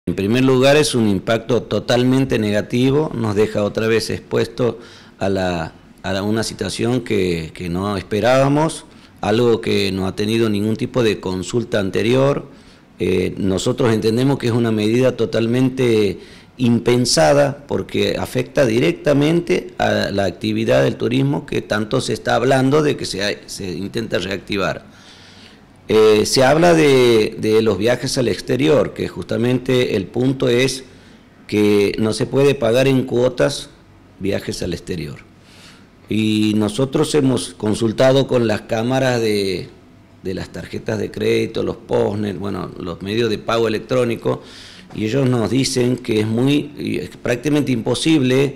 En primer lugar, es un impacto totalmente negativo, nos deja otra vez expuesto a una situación que no esperábamos, algo que no ha tenido ningún tipo de consulta anterior. Nosotros entendemos que es una medida totalmente impensada porque afecta directamente a la actividad del turismo que tanto se está hablando de que se intenta reactivar. Se habla de los viajes al exterior, que justamente el punto es que no se puede pagar en cuotas viajes al exterior. Y nosotros hemos consultado con las cámaras de las tarjetas de crédito, los POSnet, bueno, los medios de pago electrónico, y ellos nos dicen que es prácticamente imposible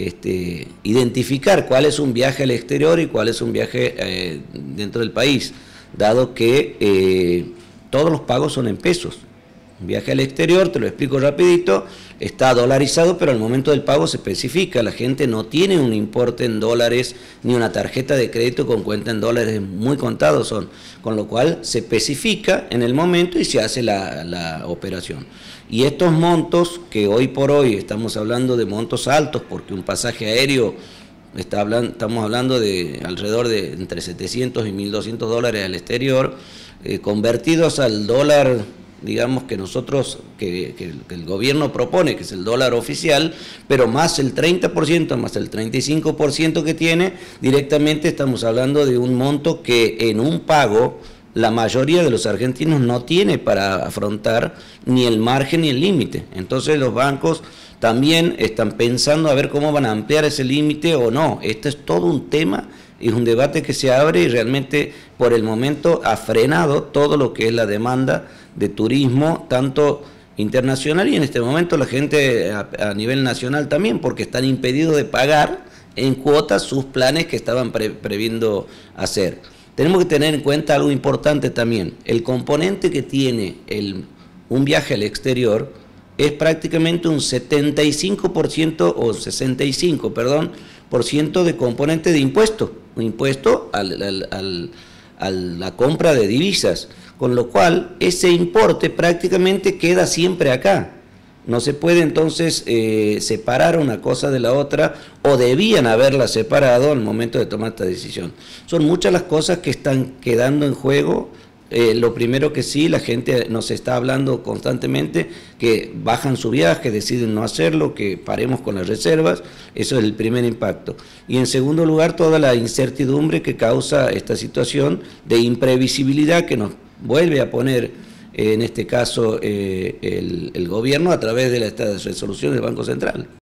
identificar cuál es un viaje al exterior y cuál es un viaje dentro del país, dado que todos los pagos son en pesos. Un viaje al exterior, te lo explico rapidito, está dolarizado, pero al momento del pago se especifica, la gente no tiene un importe en dólares ni una tarjeta de crédito con cuenta en dólares, muy contados son, con lo cual se especifica en el momento y se hace la operación. Y estos montos, que hoy por hoy estamos hablando de montos altos, porque un pasaje aéreo estamos hablando de alrededor de entre 700 y 1.200 dólares al exterior, convertidos al dólar, digamos que nosotros, que el gobierno propone, que es el dólar oficial, pero más el 30%, más el 35% que tiene, directamente estamos hablando de un monto que en un pago la mayoría de los argentinos no tiene para afrontar ni el margen ni el límite. Entonces los bancos también están pensando a ver cómo van a ampliar ese límite o no. Esto es todo un tema, es un debate que se abre y realmente por el momento ha frenado todo lo que es la demanda de turismo, tanto internacional y en este momento la gente a nivel nacional también, porque están impedidos de pagar en cuotas sus planes que estaban previendo hacer. Tenemos que tener en cuenta algo importante también, el componente que tiene un viaje al exterior es prácticamente un 75% o 65%, perdón, por ciento de componente de impuesto, un impuesto a la compra de divisas, con lo cual ese importe prácticamente queda siempre acá. No se puede entonces separar una cosa de la otra, o debían haberla separado al momento de tomar esta decisión. Son muchas las cosas que están quedando en juego. Lo primero que sí, la gente nos está hablando constantemente que bajan su viaje, deciden no hacerlo, que paremos con las reservas, eso es el primer impacto. Y en segundo lugar, toda la incertidumbre que causa esta situación de imprevisibilidad que nos vuelve a poner, en este caso, el gobierno a través de esta resolución del Banco Central.